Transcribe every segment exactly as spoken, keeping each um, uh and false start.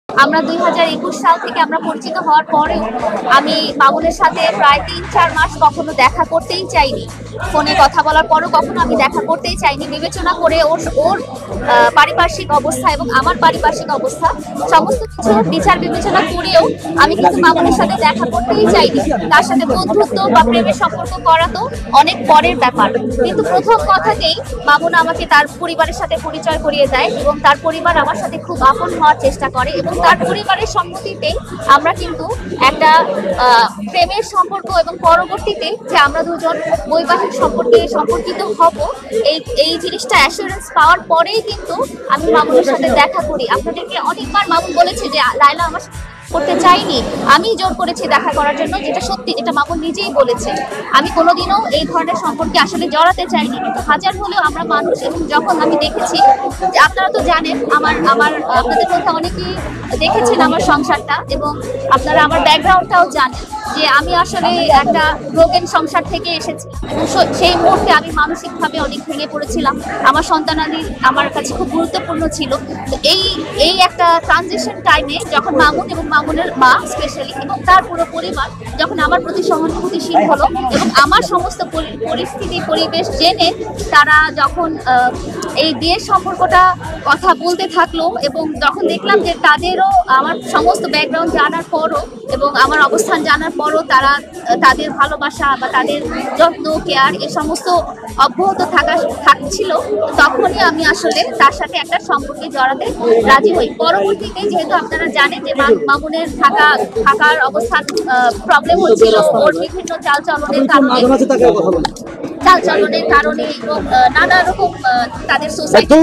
আমরা দুই হাজার একুশ সাল থেকে আমরা পরিচিত হওয়ার পরেও আমি মামুনের সাথে প্রায় তিন চার মাস কখনো দেখা করতেই চাইনি। ফোনে কথা বলার পরও কখনো আমি দেখা করতেই চাইনি, বিবেচনা করে ওর ওর পারিপার্শ্বিক অবস্থা এবং আমার পারিপার্শ্বিক অবস্থা সমস্ত কিছু বিচার বিবেচনা করেও আমি কিন্তু মামুনের সাথে দেখা করতেই চাইনি। তার সাথে বন্ধুত্ব বা প্রেমের সম্পর্ক করা তো অনেক পরের ব্যাপার, কিন্তু প্রথম কথাতেই মামুন আমাকে তার পরিবারের সাথে পরিচয় করিয়ে দেয় এবং তার পরিবার আমার সাথে খুব আপন হওয়ার চেষ্টা করে এবং তার পরিবারের সম্মতিতে আমরা কিন্তু একটা প্রেমের সম্পর্ক এবং পরবর্তীতে যে আমরা দুজন বৈবাহিক সম্পর্কে সম্পর্কিত হব এই এই জিনিসটা অ্যাসুরেন্স পাওয়ার পরেই কিন্তু আমি মামুনের সাথে দেখা করি। আপনাদেরকে অনেকবার মামুন বলেছে যে লায়লা আমার করতে চাইনি, আমি জোর করেছি দেখা করার জন্য, যেটা সত্যি, যেটা মামুন নিজেই বলেছে। আমি কোনোদিনও এই ধরনের সম্পর্কে আসলে জড়াতে চাইনি, কিন্তু হাজার হলেও আমরা মানুষ এবং যখন আমি দেখেছি, আপনারা তো জানেন আমার আমার আপনাদের মধ্যে অনেকেই দেখেছেন আমার সংসারটা এবং আপনারা আমার ব্যাকগ্রাউন্ডটাও জানেন যে আমি আসলে একটা ব্রোকেন সংসার থেকে এসেছি এবং সেই মুহূর্তে আমি মানসিকভাবে অনেক ভেঙে পড়েছিলাম। আমার সন্তানাদি আমার কাছে খুব গুরুত্বপূর্ণ ছিল। তো এই এই একটা ট্রানজিশন টাইমে যখন মামুন এবং মামুনের মা স্পেশালি এবং তার পুরো পরিবার যখন আমার প্রতি সহানুভূতিশীল হলো এবং আমার সমস্ত পরিস্থিতি পরিবেশ জেনে তারা যখন এই বিয়ের সম্পর্কটা কথা বলতে থাকলো এবং যখন দেখলাম যে তাদেরও আমার সমস্ত ব্যাকগ্রাউন্ড জানার পরও এবং আমার অবস্থান জানার পরও তারা তাদের ভালোবাসা বা তাদের যত্ন কেয়ার এই সমস্ত অব্যাহত থাকা থাকছিল, তখনই আমি আসলে তার সাথে একটা সম্পর্কে জড়াতে রাজি হই। পরবর্তীতে যেহেতু আপনারা জানেন যে মামুনের থাকা থাকার অবস্থান প্রবলেম হচ্ছিল ওর বিভিন্ন চালচলনের কারণে চালচলনের কারণে এবং নানা রকম তাদের সোসাইটির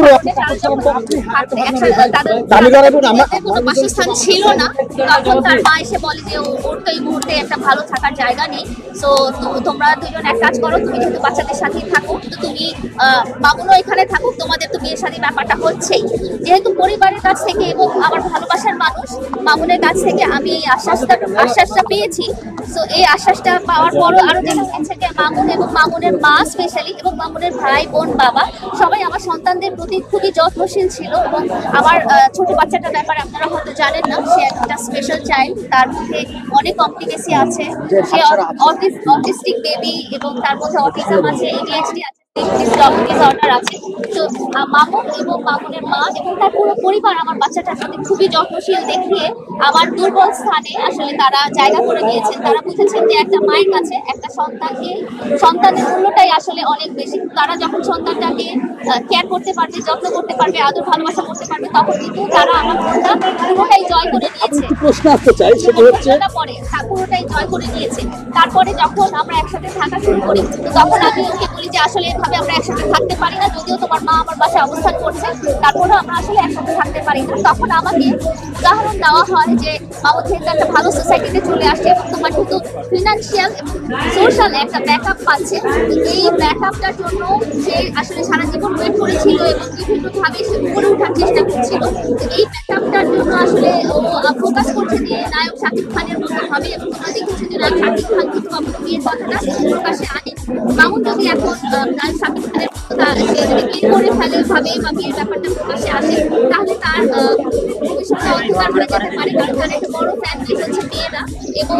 কোনো বাসস্থান ছিল না, তখন তার মা এসে বলে যে ওর তো এই মুহূর্তে একটা ভালো থাকার জায়গা নেই, সো তোমরা দুজন এক কাজ করো, তুমি যেহেতু বাচ্চাদের সাথেই থাকো তো তুমি মামুনও এখানে থাকো, তোমাদের তো বিয়ের সাথে ব্যাপারটা হচ্ছেই। যেহেতু পরিবারের কাছ থেকে এবং আমার ভালোবাসার মানুষ মামুনের কাছ থেকে আমি এই আশ্বাসটা আশ্বাসটা পেয়েছি, সো এই আশ্বাসটা পাওয়ার পরও আরো দেখা গেছে যে মামুন এবং মামুনের মা স্পেশালি এবং মামুনের ভাই বোন বাবা সবাই আমার সন্তানদের প্রতি খুবই যত্নশীল ছিল এবং আমার ছোট বাচ্চাটার ব্যাপারে আপনারা হয়তো জানেন না, সে একটা স্পেশাল চাইল্ড, তার মধ্যে অনেক কমপ্লিকেসি আছে, সে অটিস্টিক বেবি এবং তার মধ্যে অটিজম আছে, এডিএইচডি আছে, ডিসঅর্ডার আছে। তো মামুন এবং মামুনের মা এবং তার পুরো পরিবার আমার বাচ্চাটার প্রতি খুবই যত্নশীল দেখিয়ে আমার দুর্বল স্থানে আসলে তারা জায়গা করে দিয়েছেন। তারা বুঝেছেন যে একটা মায়ের কাছে একটা সন্তানকে সন্তানের মূল্যটাই আসলে অনেক বেশি। তারা যখন সন্তানটাকে কেয়ার করতে পারবে, যত্ন করতে পারবে, আদর ভালোবাসা করতে পারবে, তখন কিন্তু তারা আমার মনটা পুরোটাই জয় করে নিয়েছে। প্রশ্ন আসতে চাই সেটা হচ্ছে পরে পুরোটাই জয় করে নিয়েছে। তারপরে যখন আমরা একসাথে থাকা শুরু করি তখন আমি ওকে বলি যে আসলে এভাবে আমরা একসাথে থাকতে পারি না, যদিও তোমার মা আমার বাসায় অবস্থান করছে তারপরেও আমরা আসলে একসাথে থাকতে পারি না। তখন আমাকে উদাহরণ দেওয়া হয় যে মামুন যেহেতু একটা ভালো সোসাইটিতে চলে আসছে এবং তোমার কিন্তু ফিনান্সিয়াল এবং সোশ্যাল একটা ব্যাকআপ পাচ্ছে, এই ব্যাকআপটার জন্য সে আসলে সারা জীবন ওয়েট করেছিল এবং বিভিন্নভাবে সে উপরে ওঠার চেষ্টা করছিল। এই ব্যাকআপটার জন্য আসলে ও ফোকাস করছে যে নায়ক শাকিব খানের মতো হবে এবং তোমরা দেখেছো যে নায়ক শাকিব খান কিন্তু আমার বিয়ের কথাটা প্রকাশে আনে। মামুন যদি এখন নায়ক শাকিব খানের সে যদি বিয়ে করে ফেলে ভাবে বা বিয়ের ব্যাপারটা প্রকাশে আসে তাহলে তার ভবিষ্যৎটা অন্ধকার হয়ে যেতে পারে, কারণ তার একটা বড় ফ্যান বেস হচ্ছে মেয়েরা এবং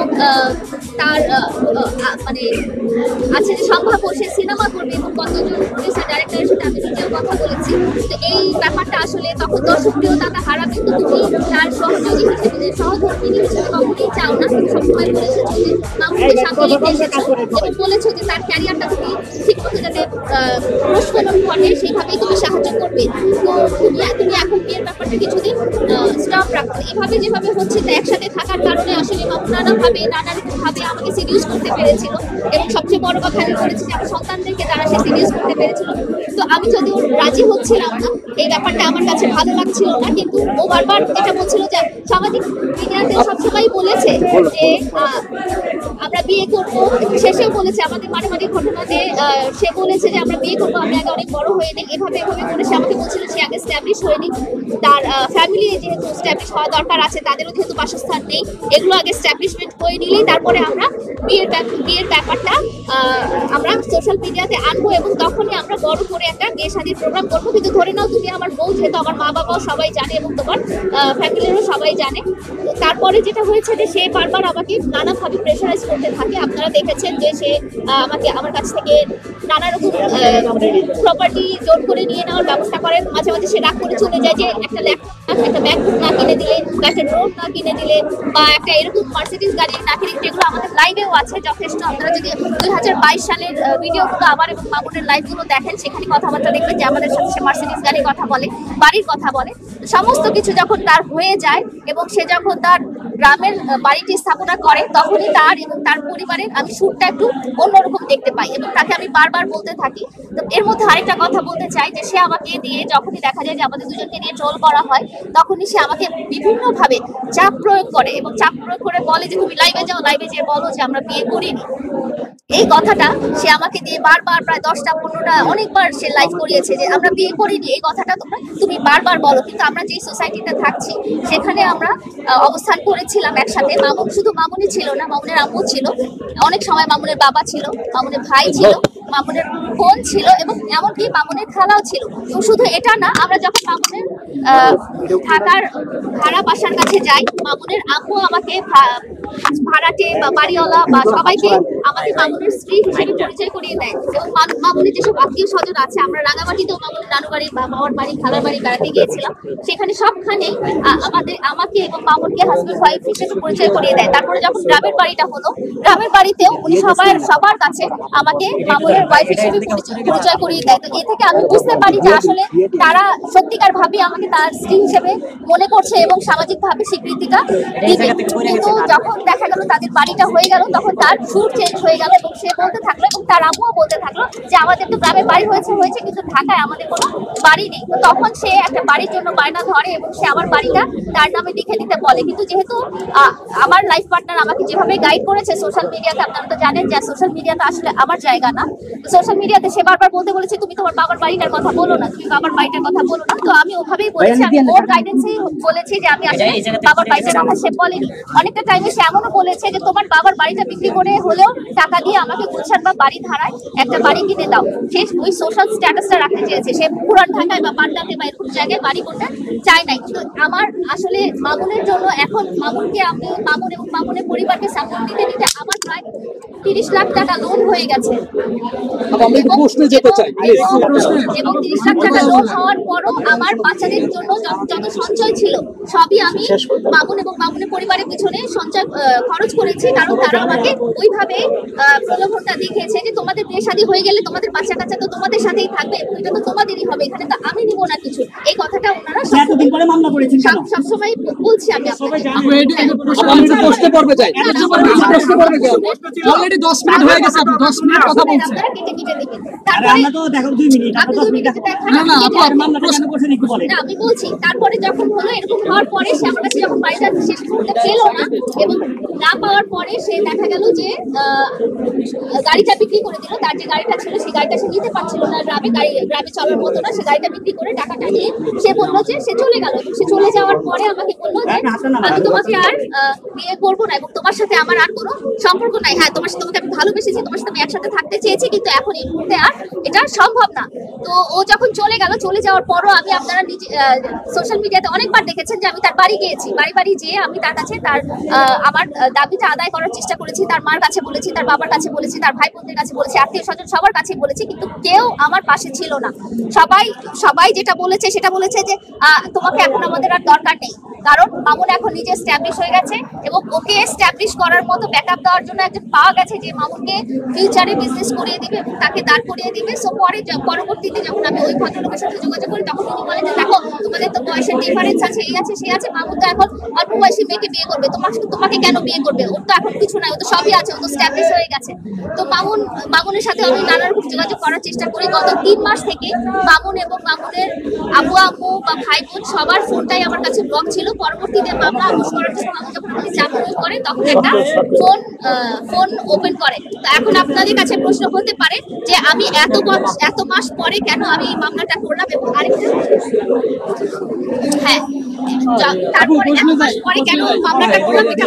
তার মানে আছে যে সম্ভাব্য সে সিনেমা করবে এবং কতজন প্রডিউসার ডাইরেক্টরের সাথে আমি নিজেও কথা বলেছি। তো এই ব্যাপারটা আসলে তখন দর্শকপ্রিয়তা হারাবে, তো তুমি তার সহযোগী হিসেবে সহধর্মী হিসেবে কখনোই চাও না। তুমি সবসময় বলেছো যে মামুনকে সাথে নিতে এসেছো এবং বলেছো যে তার ক্যারিয়ারটা তুমি ঠিক মতো যাতে প্রস্ফলন ঘটে সেইভাবেই তুমি সাহায্য করবে। তো তুমি তুমি এখন বিয়ের ব্যাপারটা কিছুদিন স্টপ রাখো। এভাবে যেভাবে হচ্ছে তো একসাথে থাকার কারণে আসলে মামুন নানাভাবে নানাভাবে আমাকে সিডিউস করতে পেরেছিল এবং সবচেয়ে বড় কথা আমি বলেছি যে আমার সন্তানদেরকে তারা সে সিডিউস করতে পেরেছিল। তো আমি যদিও রাজি হচ্ছিলাম না, এই ব্যাপারটা আমার কাছে ভালো লাগছিল না, কিন্তু ও বারবার এটা বলছিল যে সামাজিক মিডিয়াতে সবসময় বলেছে যে আমরা বিয়ে করবো, শেষেও বলেছে আমাদের মানে মানে ঘটনাতে সে বলেছে যে আমরা বিয়ে করবো, আমি আগে অনেক বড় হয়ে নিই, এভাবে এভাবে করে সে আমাকে বলছিল সে আগে স্ট্যাবলিশ হয়নি, তার ফ্যামিলি যেহেতু স্ট্যাবলিশ হওয়া দরকার আছে, তাদেরও যেহেতু বাসস্থান নেই, এগুলো আগে স্ট্যাবলিশমেন্ট করে নিলেই তারপরে আমরা বিয়ের বিয়ের ব্যাপারটা আমরা সোশ্যাল মিডিয়াতে আনবো এবং তখনই আমরা বড় করে একটা বিয়ে শাদীর প্রোগ্রাম করবো। কিন্তু ধরে নাও তুমি আমার বউ, যেহেতু আমার মা বাবাও সবাই জানে এবং তোমার ফ্যামিলিরও সবাই জানে। তারপরে যেটা হয়েছে যে সে বারবার আমাকে নানাভাবে প্রেশারাইজ করতে থাকে। আপনারা দেখেছেন যে সে আমাকে আমার কাছ থেকে নানা রকম প্রপার্টি জোর করে নিয়ে নেওয়ার ব্যবস্থা করে। মাঝে মাঝে সে রাগ করে চলে যায় যে একটা ল্যাপটপ, একটা ম্যাকবুক না কিনে দিলে বা একটা নোট না কিনে দিলে বা একটা এরকম মার্সিডিজ গাড়ি না কিনে, যেগুলো আমাদের লাইভেও আছে যথেষ্ট। আপনারা যদি দুই হাজার বাইশ সালের ভিডিওগুলো আমার এবং মামুনের লাইভগুলো দেখেন, সেখানে কথাবার্তা দেখবেন যে আমাদের সাথে সে মার্সিডিজ গাড়ির কথা বলে, বাড়ির কথা বলে। সমস্ত কিছু যখন তার হয়ে যায় এবং সে যখন তার গ্রামের বাড়িটি স্থাপনা করে, তখনই তার এবং তার পরিবারের আমি সুরটা একটু অন্যরকম দেখতে পাই এবং তাকে আমি বারবার বলতে থাকি। তো এর মধ্যে আরেকটা কথা বলতে চাই যে সে আমাকে দিয়ে যখনই দেখা যায় যে আমাদের দুজনকে নিয়ে ট্রোল করা হয়, তখনই সে আমাকে বিভিন্নভাবে চাপ প্রয়োগ করে এবং চাপ প্রয়োগ করে বলে যে তুমি লাইভে যাও, লাইভে যেয়ে বলো যে আমরা বিয়ে করিনি। এই কথাটা সে আমাকে দিয়ে বারবার প্রায় দশটা পনেরোটা অনেকবার সে লাইভ করিয়েছে যে আমরা বিয়ে করিনি, এই কথাটা তোমরা তুমি বারবার বলো। কিন্তু আমরা যে সোসাইটিতে থাকছি সেখানে আমরা অবস্থান করেছিলাম একসাথে। মামুন শুধু মামুনই ছিল না, মামুনের আম্মু ছিল, অনেক সময় মামুনের বাবা ছিল, মামুনের ভাই ছিল, মামুনের বোন ছিল এবং এমনকি মামুনের খালাও ছিল। তো শুধু এটা না, আমরা যখন মামুনের থাকার ভাড়া বাসার কাছে যাই, মামুনের আম্মু আমাকে ভাড়াটে বা বাড়িওয়ালা বা সবাইকে আমাকে মামুনের স্ত্রী হিসেবে পরিচয় করিয়ে দেয়। এবং মামুনের যেসব আত্মীয় স্বজন আছে, আমরা রাঙামাটিতেও মামুনের নানু বাড়ি বা মামার বাড়ি খালার বাড়ি বেড়াতে গিয়েছিলাম, সেখানে সবখানেই আমাদের আমাকে এবং মামুনকে হাজবেন্ড ওয়াইফ হিসেবে পরিচয় করিয়ে দেয়। তারপরে যখন গ্রামের বাড়িটা হলো, গ্রামের বাড়িতেও উনি সবার সবার কাছে আমাকে মামুনের ওয়াইফ হিসেবে পরিচয় করিয়ে দেয়। তো এ থেকে আমি বুঝতে পারি যে আসলে তারা সত্যিকার ভাবে আমাকে তার স্ত্রী হিসেবে মনে করছে এবং সামাজিক ভাবে স্বীকৃতিটা দিবে। কিন্তু যখন দেখা গেল তাদের বাড়িটা হয়ে গেল, তখন তার সুর চেঞ্জ হয়ে গেল এবং সে বলতে থাকলো এবং তার আম্মুও বলতে থাকলো যে আমাদের তো গ্রামে বাড়ি হয়েছে হয়েছে কিন্তু ঢাকায় আমাদের কোনো বাড়ি নেই। তো তখন সে একটা বাড়ির জন্য বায়না ধরে এবং সে আমার বাড়িটা তার নামে লিখে দিতে বলে। কিন্তু যেহেতু আমার লাইফ পার্টনার আমাকে যেভাবে গাইড করেছে সোশ্যাল মিডিয়াতে, আপনারা তো জানেন যে সোশ্যাল মিডিয়াতে আসলে আমার জায়গা না। সোশ্যাল মিডিয়াতে সে বারবার বলতে বলেছে তুমি তোমার বাবার বাড়িটার কথা বলো না, তুমি বাবার বাড়িটার কথা বলো না। তো আমি ওভাবেই বলেছি, আমি ওর গাইডেন্সেই বলেছি যে আমি আসলে বাবার বাড়িটার কথা সে বলেনি। অনেকটা টাইমে সে এমনও বলেছে যে তোমার বাবার বাড়িটা বিক্রি করে হলেও টাকা দিয়ে আমাকে গুলশান বা বাড়ি ধারায় একটা বাড়ি কিনে দাও। সে ওই সোশ্যাল স্ট্যাটাসটা রাখতে চেয়েছে, সে পুরান ঢাকায় বা পাটনাতে বা এরকম জায়গায় বাড়ি করতে চায় নাই। কিন্তু আমার আসলে মামুনের জন্য এখন মামুনকে আমি মামুন এবং মামুনের পরিবারকে সাপোর্ট দিতে দিতে আমার প্রায় তিরিশ লাখ টাকা লোন হয়ে গেছে এবং তিরিশ লাখ টাকা লোন হওয়ার পরও আমার বাচ্চাদের জন্য যত সঞ্চয় ছিল সবই আমি মামুন এবং মামুনের পরিবারের পিছনে সঞ্চয় খরচ করেছি। কারণ তারা আমাকে ওইভাবে প্রলোভনটা দেখিয়েছে যে তোমাদের বিয়ে শাদী হয়ে গেলে তোমাদের বাচ্চা কাচ্চা তো তোমাদের সাথেই থাকবে, এটা তো তোমাদেরই হবে, এখানে তো আমি নিব না কিছু। এই কথাটা ওনারা সবসময় বলছি। আমি আমি বলছি তারপরে যখন হলো এরকম হওয়ার পরে সে আমার কাছে যখন বাড়িটা শেষ করতে পেল না এবং না পাওয়ার পরে সে দেখা গেল যে গাড়িটা বিক্রি করে দিল। তার যে গাড়িটা ছিল সেই গাড়িটা সে নিতে পারছিল না, গ্রামে গাড়ি গ্রামে চলার মতো না, সে গাড়িটা বিক্রি করে টাকাটা নিয়ে সে বললো যে সে চলে গেল। সে চলে যাওয়ার পরে আমাকে বললো যে আমি তোমাকে আর বিয়ে করবো না এবং তোমার সাথে আমার আর কোনো সম্পর্ক নাই। হ্যাঁ, তোমার সাথে তোমাকে আমি ভালোবেসেছি, তোমার সাথে আমি একসাথে থাকতে চেয়েছি, কিন্তু এখন এই মুহূর্তে আর এটা সম্ভব না। তো ও যখন চলে গেল, চলে যাওয়ার পরও আমি আপনারা নিজে সোশ্যাল মিডিয়াতে অনেকবার দেখেছেন যে আমি তার বাড়ি গিয়েছি, বাড়ি বাড়ি যেয়ে আমি তার কাছে তার আমার দাবিটা আদায় করার চেষ্টা করেছি। তার মার কাছে বলেছি, তার বাবার কাছে বলেছি, তার ভাই বোনদের কাছে বলেছি, আত্মীয় স্বজন সবার কাছে বলেছি, কিন্তু কেউ আমার পাশে ছিল না। সবাই সবাই যেটা বলেছে সেটা বলেছে যে তোমাকে এখন আমাদের আর দরকার নেই, কারণ মামুন এখন নিজে এস্টাবলিশ হয়ে গেছে এবং ওকে এস্টাবলিশ করার মতো ব্যাকআপ দেওয়ার জন্য একজন পাওয়া গেছে যে মামুনকে ফিউচারে বিজনেস করিয়ে দিবে এবং তাকে দাঁড় করিয়ে দিবে। সো পরে পরবর্তীতে যখন আমি ওই ভদ্রলোকের সাথে যোগাযোগ করি তখন উনি বলে যে দেখো তোমাদের তো বয়সের ডিফারেন্স আছে, এই আছে সেই আছে, মামুন তো এখন অল্প বয়সী মেয়েকে বিয়ে করবে, তোমার তোমাকে কেন বিয়ে করবে, ওর তো এখন কিছু নাই, ও তো সবই আছে, ও তো এস্টাবলিশ হয়ে গেছে। তো মামুন মামুনের সাথে আমি নানা রকম যোগাযোগ করার চেষ্টা করি। গত তিন মাস থেকে মামুন এবং মামুনের আবু আম্মু বা ভাই বোন সবার ফোনটাই আমার কাছে ব্লক ছিল, পরবর্তীতে মামলা আপোষ করার জন্য মামুন যখন আমাকে চাপ প্রয়োগ করে তখন একটা ফোন ফোন ওপেন করে। তো এখন আপনাদের কাছে প্রশ্ন হতে পারে যে আমি এত এত মাস পরে কেন আমি এই মামলাটা করলাম এবং আরেকটা হ্যাঁ তারপরে এত মাস পরে কেন মামলাটা করলাম এটা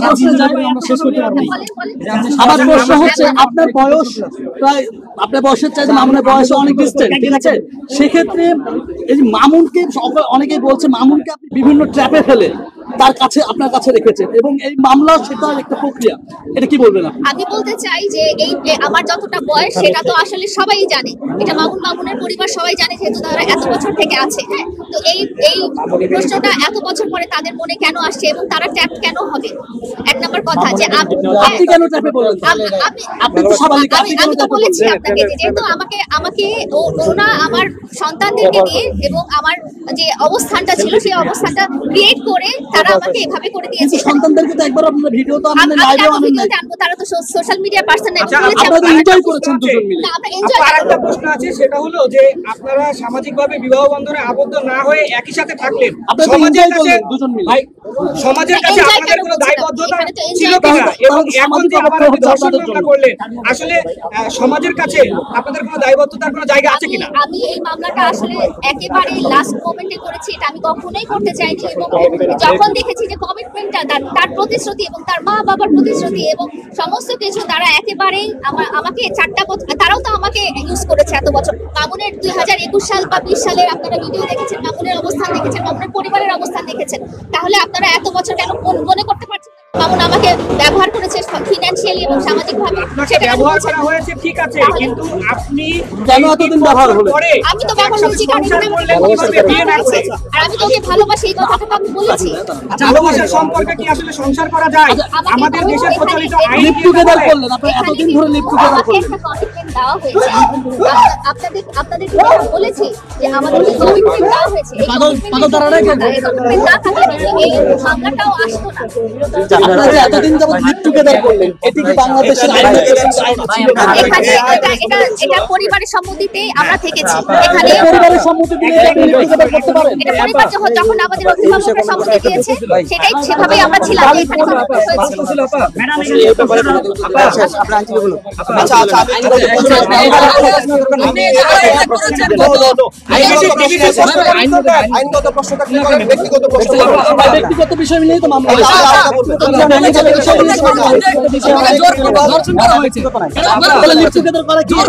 আমার প্রশ্ন হচ্ছে আপনার বয়স প্রায় আপনার বয়সের চাইতে মামুনের বয়স অনেক ডিস্টেন্ট, ঠিক আছে? সেক্ষেত্রে এই যে মামুনকে অনেকেই বলছে মামুনকে আপনি বিভিন্ন ট্র্যাপে ফেলে তার কাছে আপনার কাছে রেখেছেন এবং এই মামলা সেটার একটা প্রক্রিয়া, এটা কি বলবেন আপনি? আমি বলতে চাই যে এই আমার যতটা বয়স সেটা তো আসলে সবাই জানে, এটা মামুন মামুনের পরিবার সবাই জানে যেহেতু তারা এত বছর থেকে আছে। হ্যাঁ, তো এই এই প্রশ্নটা এত বছর পরে তাদের মনে কেন আসছে এবং তারা ট্যাপ কেন হবে? এক নম্বর কথা যে আপনি কেন ট্র্যাপে বলেন? আপনি তো স্বাভাবিক, আমি তো বলেছি আপনাকে যে যেহেতু আমাকে আমাকে ওনা আমার সন্তানদেরকে নিয়ে এবং আমার যে অবস্থানটা ছিল সেই অবস্থানটা ক্রিয়েট করে তারা আমাকে এভাবে করে দিয়েছে। সন্তানদেরকে তো একবার আপনারা ভিডিও তো আমাদের লাইভেও আনেন না, তারা তো সোশ্যাল মিডিয়া পার্সন না, আপনারা এনজয় করেছেন দুজন মিলে। আমরা এনজয় আরেকটা প্রশ্ন আছে, সেটা হলো যে আপনারা সামাজিকভাবে বিবাহ বন্ধনে আবদ্ধ না হয়ে একই সাথে থাকলেন, সমাজের কাছে দুজন মিলে ভাই সমাজের কাছে আপনাদের কোনো দায়বদ্ধতা ছিল কিনা এবং এখন যে আবার ধর্ষণ মামলা করলেন আসলে সমাজের কাছে আপনাদের কোনো দায়বদ্ধতার কোনো জায়গা আছে কিনা? আমি এই মামলাটা আসলে একেবারে লাস্ট মোমেন্টে করেছি, এটা আমি কখনোই করতে চাইনি এবং যখন দেখেছি যে কমিটমেন্টটা তার প্রতিশ্রুতি এবং তার মা বাবার প্রতিশ্রুতি এবং সমস্ত কিছু তারা একেবারেই আমাকে চারটা তারাও তো আমাকে ইউজ করেছে এত বছর। মামুনের দুই হাজার একুশ সাল বা বিশ সালের আপনারা ভিডিও দেখেছেন, মামুনের অবস্থান দেখেছেন, মামুনের পরিবারের অবস্থান দেখেছেন, তাহলে আপনারা এত বছর কেন মনে করতে পারছেন মামুন আমাকে ব্যবহার করেছে ফিনান্সিয়ালি এবং সামাজিক ভাবে? সেটা ব্যবহার করা হয়েছে ঠিক আছে, কিন্তু আপনি কেন এতদিন ব্যবহার হলো? আমি তো ব্যবহার করেছি কারণ আর আমি তোকে ভালোবাসি, এই কথাটা আমি বলেছি। ভালোবাসার সম্পর্কে কি আসলে সংসার করা যায়? আমাদের দেশের প্রচলিত আইন লিভ টুগেদার করলেন, আপনারা এতদিন ধরে লিভ টুগেদার করলেন, একটা কমিটমেন্ট দেওয়া হয়েছে। আপনাদের আপনাদের বলেছি যে আমাদের কমিটমেন্ট দেওয়া হয়েছে, এই কমিটমেন্ট না থাকলে এই মামলাটাও আসতো না। আপনারা যে এতদিন যাবত লিভ টুগেদার করলেন, এটি কি বাংলাদেশের আইনে এখানে এটা এটা এটা পরিবারের সম্মতিতে আমরা থেকেছি। এখানে পরিবারের সম্মতি দিলে আপনি লিভ টুগেদার করতে পারেন? এটা পরিবার যখন আমাদের অভিভাবকরা সম্মতি দিয়েছে সেটাই সেভাবেই আমরা ছিলাম। এখানে কোনো প্রশ্ন ছিল আপা? ম্যাডাম এই ব্যাপারে আপা আপনারা আইনজীবী বলুন। আচ্ছা আচ্ছা আইনগত প্রশ্নটা কি করেন? ব্যক্তিগত প্রশ্ন ব্যক্তিগত বিষয় মিলেই তো মামলা হয়েছে। ধর্ষণ করা হয়েছে, লিভ টুগেদার করা কি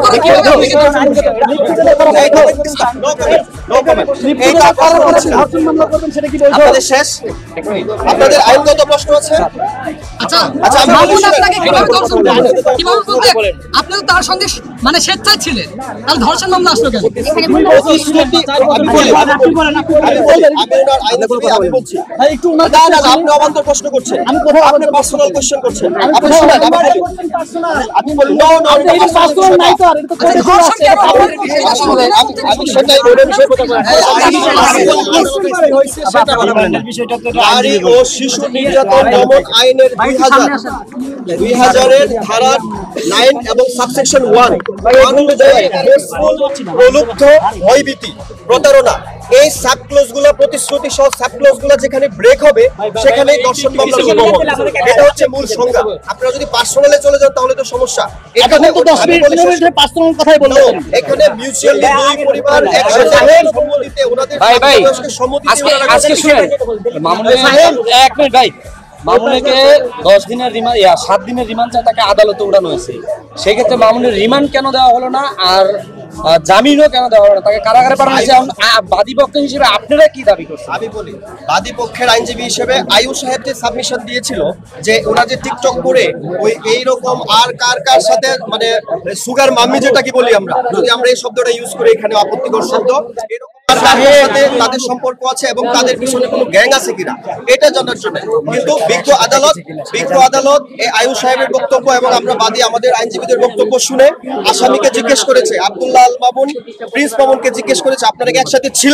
আপনাদের শেষ? আপনাদের আইনগত প্রশ্ন আছে? আচ্ছা আচ্ছা আমি মামুন আপনাকে কিভাবে ধর্ষণ করলেন? কিভাবে বলতে আপনি তো তার সঙ্গে মানে স্বেচ্ছায় ছিলেন, তাহলে ধর্ষণ মামলা আসলো কেন? এখানে আমি বলি আমি বলি আমি ওনার আইনজীবী, আমি বলছি একটু উনার না না আপনি অবান্তর প্রশ্ন করছেন, আমি কোথাও আপনি পার্সোনাল কোশ্চেন করছেন। আপনি শুনেন আমি বলি আপনি বলেন নো নো এটা পার্সোনাল নাই স্যার, এটা তো কোর্টে ধর্ষণ আছে। কেন? আমি আমি সেটাই ওর বিষয়ে কথা বলছি। নারী ও শিশু নির্যাতন দমন আইনের দুই হাজার দুই হাজারের ধারা নাইন এবং সাবসেকশন ওয়ান অনুযায়ী ফোর্সফুল, প্রলুব্ধ, ভয়ভীতি, প্রতারণা এই সাব ক্লোজ গুলো প্রতিশ্রুতি সহ সাব ক্লোজ গুলো যেখানে ব্রেক হবে সেখানে দর্শন মামলা শুরু হবে। এটা হচ্ছে মূল সংজ্ঞা। আপনারা যদি পার্সোনালে চলে যান তাহলে তো সমস্যা। এখানে তো দশ মিনিট পার্সোনাল কথাই বললেন। এখানে মিউচুয়ালি দুই পরিবার একসাথে সম্মতিতে ওনাদের ভাই ভাই সম্মতি আজকে আজকে শুনেন মামুনের এক মিনিট ভাই মামুনকে দশ দিনের রিমান্ড ইয়া সাত দিনের রিমান্ড চায় তাকে আদালতে উঠানো হয়েছে। সেই ক্ষেত্রে মামুনের রিমান্ড কেন দেওয়া হলো না আর জামিনও কেন দেওয়া হলো না? তাকে কারাগারে পাঠানো হয়েছে। বাদী পক্ষ হিসেবে আপনারা কি দাবি করছেন? আমি বলি বাদী পক্ষের আইনজীবী হিসেবে আয়ু সাহেব যে সাবমিশন দিয়েছিল যে ওরা যে টিকটক করে ওই এইরকম আর কার কার সাথে মানে সুগার মাম্মি যেটা কি বলি আমরা, যদি আমরা এই শব্দটা ইউজ করি এখানে আপত্তিকর শব্দ, এরকম তাদের সম্পর্ক আছে এবং তাদের পিছনে কোনো গ্যাং আছে কিনা এটা জানার জন্য। কিন্তু বিজ্ঞ আদালত বিজ্ঞ আদালত এই আয়ু সাহেবের বক্তব্য এবং আমরা বাদী আমাদের আইনজীবীদের বক্তব্য শুনে আসামিকে জিজ্ঞেস করেছে, আব্দুল্লাহ আল মামুন, প্রিন্স মামুনকে জিজ্ঞেস করেছে আপনারা কি একসাথে ছিলেন?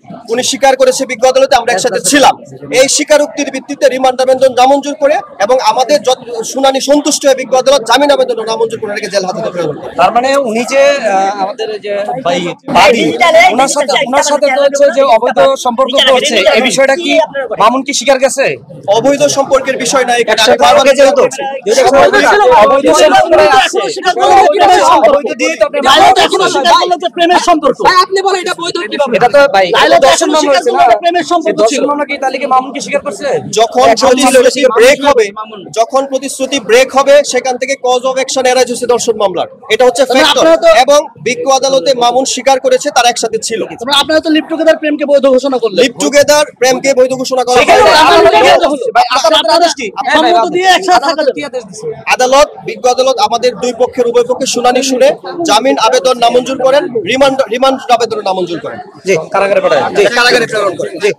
উনি স্বীকার করেছে বিজ্ঞ আদালতে আমরা একসাথে ছিলাম। এই স্বীকারোক্তির ভিত্তিতে রিমান্ড আবেদন নামঞ্জুর করে এবং আমাদের যত শুনানি সন্তুষ্ট হয়ে বিজ্ঞ আদালত জামিন আবেদন নামঞ্জুর করে রেখে জেল হাজতে প্রেরণ করে। তার মানে উনি যে আহ, আমাদের যে বাই বাদী ওনার সাথে ওনার সাথে তো হচ্ছে যে অবৈধ সম্পর্ক করছে, এই বিষয়টা কি মামুন কি স্বীকার গেছে? অবৈধ সম্পর্কের বিষয় নাই এখানে। একশো বারো কে যেহেতু অবৈধ সম্পর্কে আছে, অবৈধ দিয়ে তো আপনি লাইলা তো এখনো স্বীকার করলো যে প্রেমের সম্পর্ক। ভাই আপনি বলেন এটা বৈধ কিভাবে? এটা তো ভাই লাইলা তো দর্শন এখনো মামলা স্বীকার হয়েছে করলো না, যে প্রেমের সম্পর্ক এই দর্শন ছিল। মামলা কি তালিকে মামুন কি স্বীকার করছে? যখন প্রতিশ্রুতি ব্রেক হবে যখন প্রতিশ্রুতি ব্রেক হবে সেখান থেকে কজ অফ অ্যাকশন এরাইজ হচ্ছে দর্শন মামলার। এটা হচ্ছে তবে ফ্যাক্টর আপনারা তো- এবং বিজ্ঞ আদালতে মামুন স্বীকার করেছে তারা একসাথে ছিল। তোমরা আপনারা তো লিভ টুগেদার প্রেমকে বৈধ ঘোষণা করলেন। লিভ টুগেদার প্রেমকে বৈধ ঘোষণা করা সেখানে হয়। আদালত কি আদেশ হলো? ভাই, আদালতের আদেশ কি? সম্মত দিয়ে একসাথে থাকা যাবে। কি আদেশ দিছে? আদালত বিজ্ঞ আদালত আমাদের দুই পক্ষের উভয় পক্ষের শুনানি শুনে জামিন আবেদন নামঞ্জুর করেন, রিমান্ড রিমান্ড আবেদন নামঞ্জুর করেন, জি কারাগারে পাঠায়। জি কারাগারে প্রেরণ করেন।